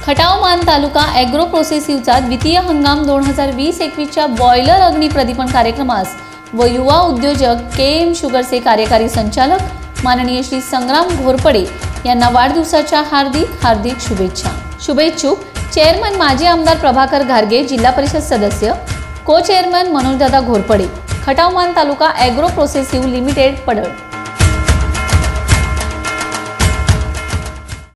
खटाव मान तालुका ॲग्रो प्रोसेसिव्हचा द्वितीय हंगाम 2020-21च्या बॉयलर अग्नि प्रदीपन कार्यक्रमास व युवा उद्योजक के शुगरचे कार्यकारी संचालक माननीय श्री संग्राम घोरपडे यांना वाढदिवसाच्या हार्दिक शुभेच्छा। शुभेच्छुक चेअरमन माजी आमदार प्रभाकर घारगे, जिल्हा परिषद सदस्य, को चेअरमन मनोजदादा घोरपडे, खटाव मान तालुका ॲग्रो प्रोसेसिव्ह लिमिटेड, पडळ।